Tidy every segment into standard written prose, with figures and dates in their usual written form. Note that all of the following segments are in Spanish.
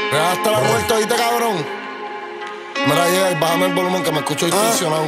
Hasta la muerte, oíste, cabrón. Mira, llega y bájame el volumen que me escucho distorsionado.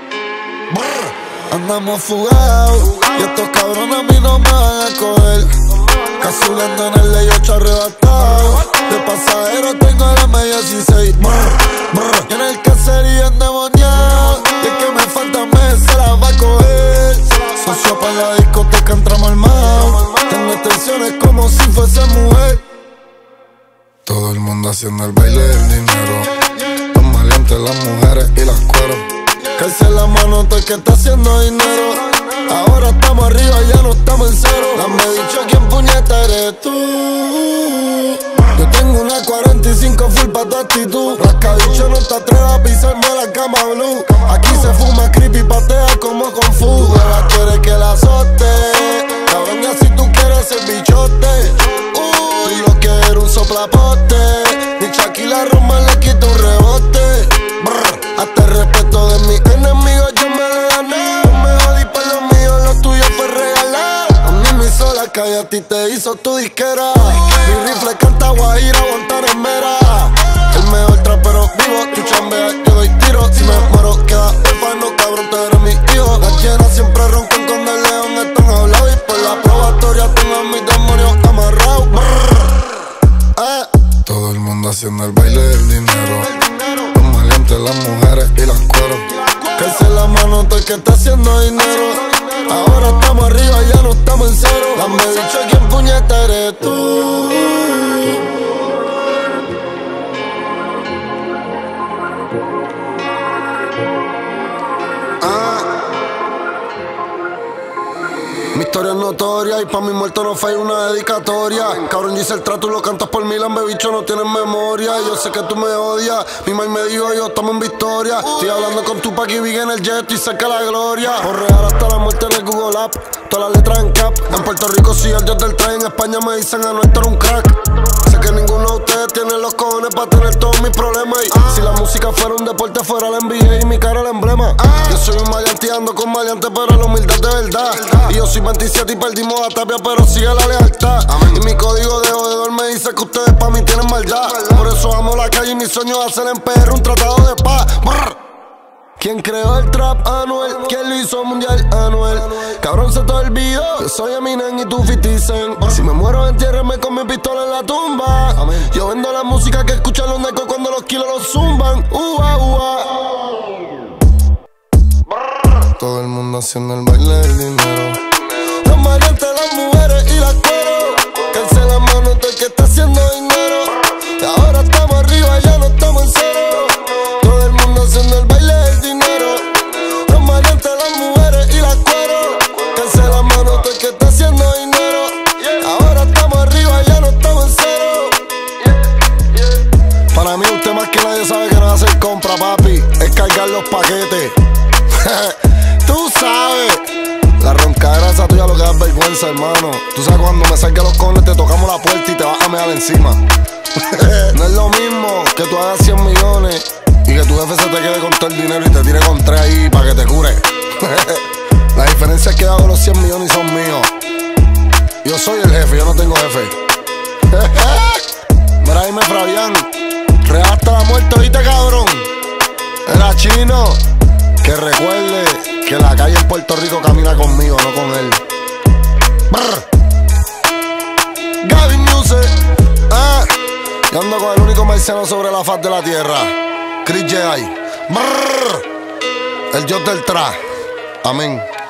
Andamos fugados y estos cabrones a mí no me van a coger. Casulando en el ley 8 arrebatado. De pasajero tengo la media 16. Y en el caserío endemoniado. Y el que me falta mes se la va a coger. Socio para la discoteca entramos armados. Tengo extensiones como si fuese mujer. Todo el mundo haciendo el baile del dinero. Los maleantes, las mujeres y las cueros. Calce la mano todo el que está haciendo dinero. Ahora estamos arriba, ya no estamos en cero. Dame dicho quién puñeta eres tú. Yo tengo una 45 full pa' tu actitud. Rascabicho no te atrevas a pisarme la cama blue. Aquí se fuma creepy, patea como con fu. Ella quiere que la azote. Cabrón, ya si tú quieres ser bichote. Tú lo quieres un soplapote. Ni Shaquille Roma le quita un rebote. Hasta el respeto de mis enemigos yo me lo gané. No me jodí por lo mío, lo tuyo fue regalar. A mí me hizo la calle, a ti te hizo tu disquera. Mi rifle canta guajira, Guantanamera. El mejor trapero vivo, tú chambeas, yo doy tiro. Si me muero queda orfano, cabrón, tú eres mi hijo. Las llenas siempre roncan con el león, están hablados. Y por la probatoria tengo a mis demonios amarrados. Todo el mundo haciendo el baile del dinero. Las mujeres y las cueros. Calce la mano todo el que está haciendo dinero. Ahora estamos arriba, ya no estamos en cero. Dame dicho quién puñeta eres tú. Mi historia es notoria y pa' mi muerto no falla una dedicatoria. Cabrón, yo hice el trato y lo cantas por Milan, bicho, no tienes memoria. Yo sé que tú me odias, mi mamá me dijo yo estamos en victoria. Estoy hablando con Tupac y Big en el jet y cerca la gloria. Por real hasta la muerte en el Google App, todas las letras en cap. En Puerto Rico sí el dios del tren, en España me dicen a no estar un crack. Sé que ninguno de ustedes tiene los cojones para tener todos mis problemas. Y si la música fuera un deporte, fuera la NBA y mi cara el emblema. Yo soy un maleante, ando con maleante, pero la humildad de verdad. Y yo soy 27 y perdimos a Tapia, pero sigue la lealtad. Y mi código de jodedor me dice que ustedes pa' mí tienen maldad. Por eso amo la calle y mi sueño es hacer en PR un tratado de paz. ¿Quién creó el trap? Anuel. ¿Quién lo hizo mundial? Anuel. Cabrón, se te olvidó. Yo soy Eminem y tú 50 Cent. Si me muero, entiérrenme con mi pistola en la tumba. Yo vendo la música que escuchan los necos cuando los kilos los zumban. Todo el mundo haciendo el baile del dinero. Los maleantes, las mujeres y las cueros. Calce la mano todo el que está haciendo dinero. Ahora estamos arriba, ya no estamos en cero. Todo el mundo haciendo el baile del dinero. Los maleantes, las mujeres y las cueros. Calce la mano todo el que está haciendo dinero. Ahora estamos arriba, ya no estamos en cero. Para mí usted más que nadie sabe que no hacer compra, papi. Es cargar los paquetes. Tú sabes. La roncadera esa tuya lo que da vergüenza, hermano. Tú sabes cuando me salga los cones te tocamos la puerta y te vas a mear encima. No es lo mismo que tú hagas 100 millones y que tu jefe se te quede con todo el dinero y te tire con 3 ahí para que te cure. La diferencia es que hago los 100 millones y son míos. Yo soy el jefe, yo no tengo jefe. Mira, dime Fabián, real hasta la muerte, ¿oíste, cabrón? Era chino. Que recuerde que la calle en Puerto Rico camina conmigo, no con él. Gaby Music. Yo ando con el único marciano sobre la faz de la tierra, Chris J.I. El dios del trap. Amén.